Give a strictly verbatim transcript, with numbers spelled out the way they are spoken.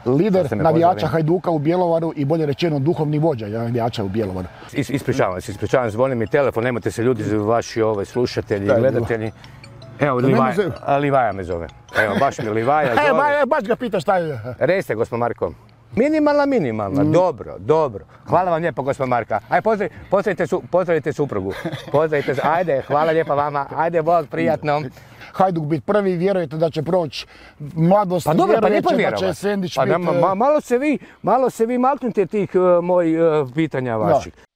lider navijača Hajduka u Bjelovaru i bolje rečeno duhovni vođa navijača u Bjelovaru. Is, ispričavam se, ispričavam se, zvoni mi telefon, nemojte se ljudi, vaši ovaj, slušatelji, gledatelji. Evo, Livaja, Livaja me zove. Evo, baš mi Livaja zove. Evo, baš ga pita šta je. Reste, gospod Marko. Minimalna, minimalna, mm. dobro, dobro. Hvala vam lijepo, gospod Marka. Ajde, pozdrav, pozdravite, su, pozdravite suprugu. Pozdravite, ajde, hvala lijepo vama. Ajde, Bog, prijatno. Hajduk biti prvi, vjerujete da će proći mladost, pa dobro, vjerujete pa da će Sendić pa biti... Ma, malo se vi, malo se vi maknite tih uh, mojih uh, pitanja vaših.